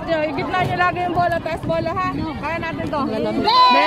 Gitna niyo lagi yung bola, taas bola ha. Kaya natin to. Venom!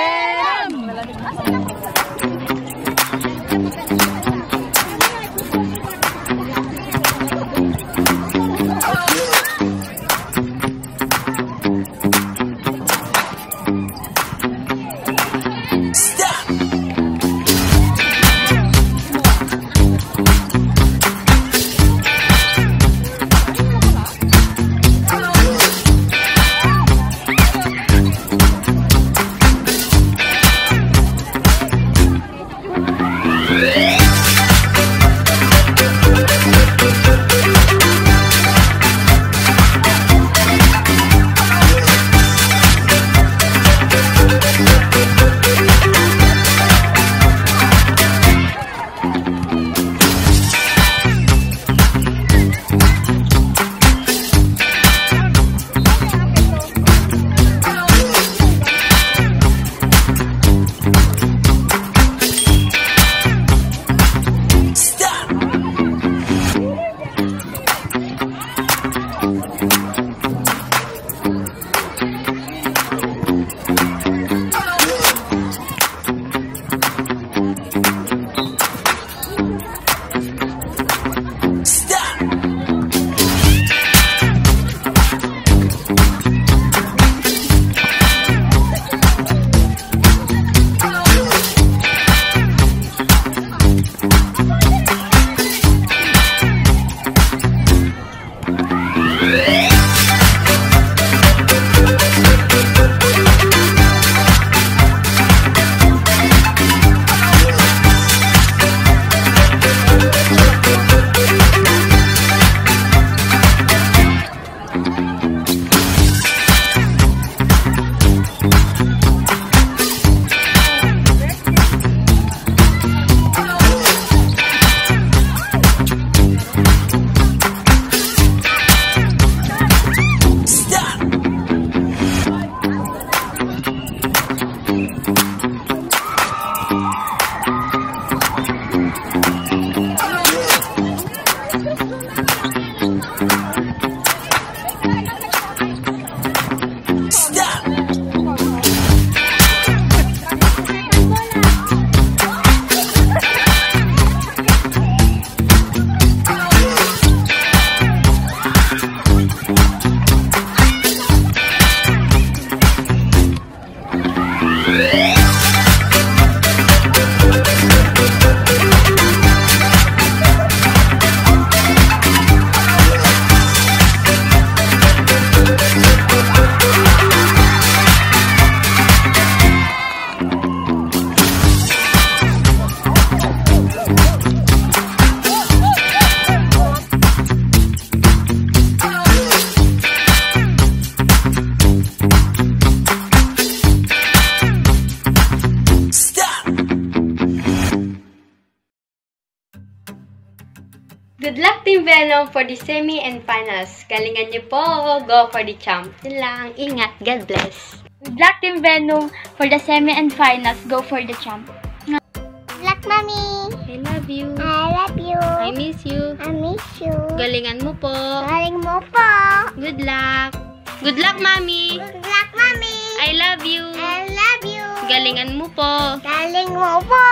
Good luck Team Venom for the semi and finals. Galingan niyo po. Go for the champ. Yun lang. Ingat. God bless. Good luck Team Venom for the semi and finals. Go for the champ. Good luck, Mommy. I love you. I love you. I miss you. I miss you. Galingan mo po. Galing mo po. Good luck. Good luck, Mommy. Good luck, Mommy. I love you. I love you. Galingan mo po. Galing mo po.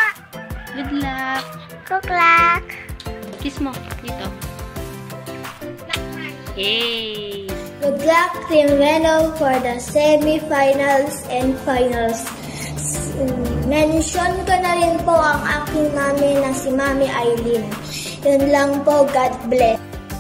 Good luck. Good luck. Kiss mo. Dito. Yay! Good luck, Team Venom, for the semi-finals and finals. Mention ko na rin po ang aking mami na si Mami Eileen. Yun lang po. God bless.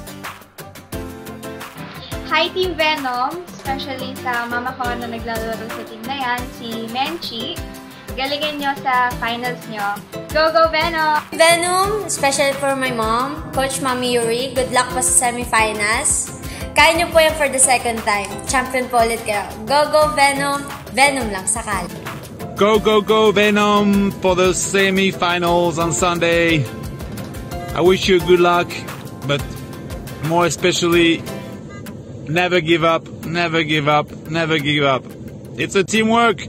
Hi Team Venom, especially sa mama ko na naglalaro sa team na yan, si Menchi. Galingan nyo sa finals nyo. Go, go, Venom! Venom, special for my mom, Coach Mami Yuri. Good luck po sa semifinals. Kaya nyo po yan for the second time. Champion po ulit kayo. Go, go, Venom! Venom lang, sakal. Go, go, go, Venom for the semi-finals on Sunday. I wish you good luck, but more especially, never give up, never give up, never give up. It's a teamwork.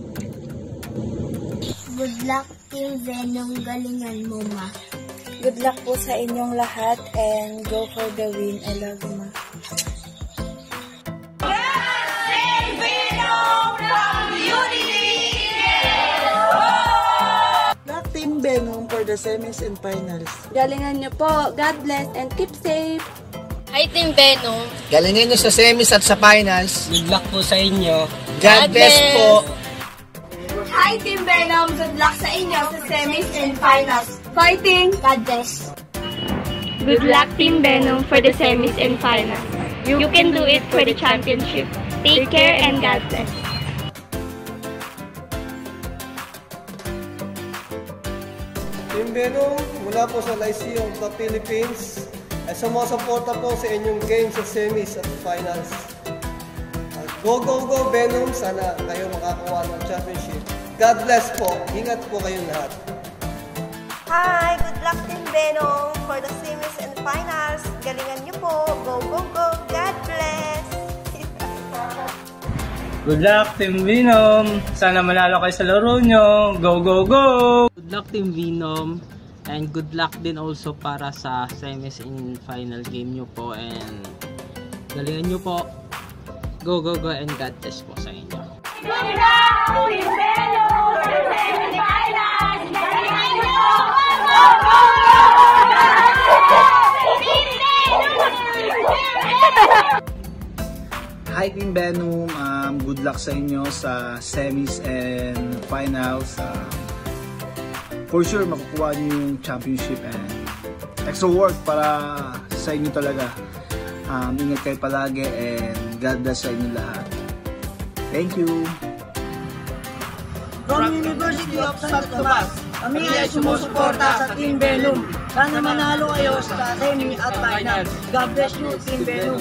Good luck, Team Venom. Galingan mo, ma. Good luck po sa inyong lahat and go for the win. I love you, ma. the semis and finals. Galingan niyo po. God bless and keep safe. Hi, Team Venom. Galingan nyo sa semis at sa finals. Good luck po sa inyo. God bless po. Hi, Team Venom! Good luck sa inyo sa semis and finals. Fighting! God bless! Good luck, Team Venom, for the semis and finals. You can do it for the championship. Take care and God bless. Team Venom, mula po sa Lyceum of the Philippines, ay sumusuporta po sa inyong games sa semis at finals. Go, go, go Venom! Sana kayo makakuha ng championship. God bless po. Ingat po kayong lahat. Hi! Good luck Team Venom for the semis and finals. Galingan niyo po. Go, go, go. God bless! Good luck, Team Venom. Sana manalo kayo sa laro nyo. Go, go, go! Good luck, Team Venom. And good luck din also para sa semis and final game nyo po. And galingan nyo po. Go, go, go. And God bless po sa inyo. Hi Team Venom, good luck sa inyo sa semis and finals. For sure makukuha niyo yung championship and extra work para sa inyo talaga. Ingat kayo palagi and God bless sa inyo lahat. Thank you. From University of Santo Tomas, kami ay sumusuporta sa Team Venom. Sana manalo kayo sa semi at final. God bless you, Team Venom.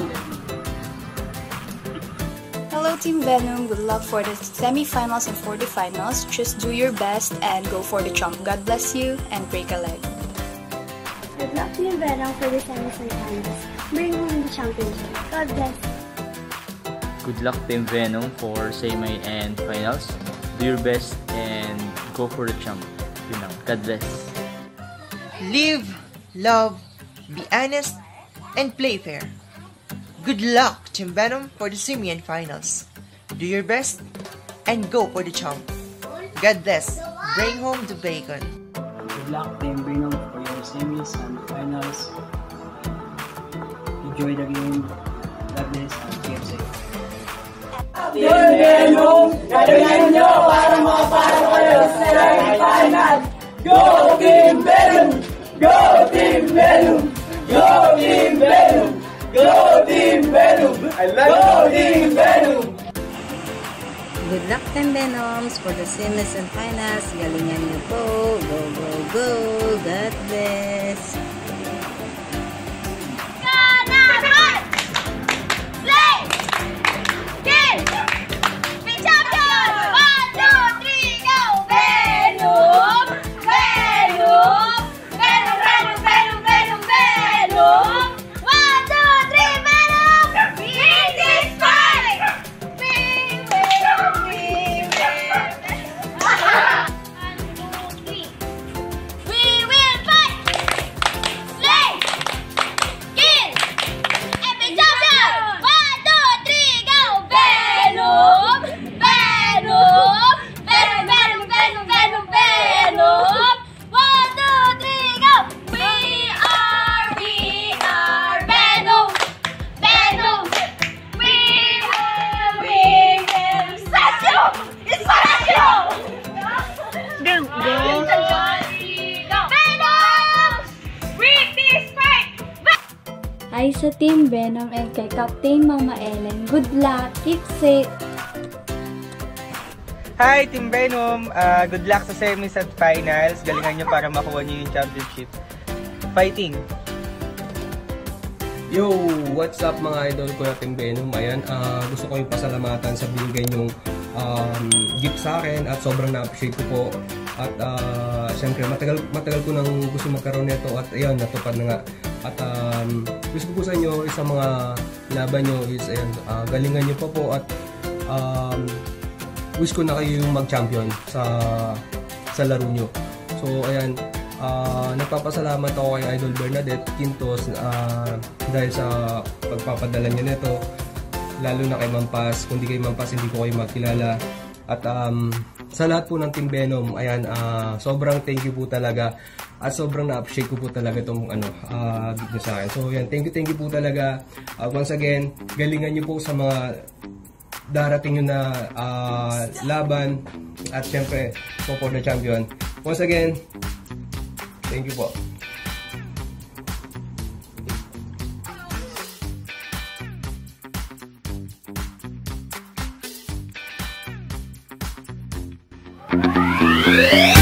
Hello Team Venom, good luck for the semi-finals and for the finals. Just do your best and go for the chump. God bless you and break a leg. Good luck Team Venom for the semis and finals. Bring home the championship. God bless. Good luck Team Venom for semi and finals. Do your best and go for the champ. You know, God bless. Live, love, be honest, and play fair. Good luck, Team Venom, for the semi and finals. Do your best and go for the champ. God bless. Bring home the bacon. Good luck, Team Venom, for your semis and finals. Enjoy the game. God bless and keep safe. Team Venom, galingan nyo para makapalo kayo sa semi-final. Go Team Venom! Go Team Venom! Go Team Venom! Go Team Venom! Go Team Venom! Good luck Team Venoms for the semis and finals. Galingan niyo po. Go, go, go. God bless. Hi sa Team Venom and kay Captain Mama Ellen. Good luck, keep safe. Hi, Team Venom. Good luck sa semis at finals. Galingan nyo para makuha nyo yung championship. Fighting! Yo, what's up mga idol ko na Team Venom? Ayan, gusto ko yung pasalamatan sa binigay nyong gift sa akin at sobrang na-appreciate ko po. At syempre, matagal ko nang gusto magkaroon nito at ayan, natupad na nga. At gusto ko po sa inyo, isang mga laban nyo is ayan, galingan nyo pa po at wish ko na kayo yung mag-champion sa laro nyo. So ayan, nagpapasalamat ako kay Idol Bernadette Quintos dahil sa pagpapadala niya nito, lalo na kay Mampas. Kung di kay Mampas, hindi ko kayo magkilala. At sa lahat po ng Team Venom, ayan, sobrang thank you po talaga at sobrang na-appreciate ko po talaga itong gift nyo sa akin. So yan, thank you po talaga. Once again, galingan nyo po sa mga darating nyo na laban at syempre, go for the champion. Once again, thank you po. Yeah.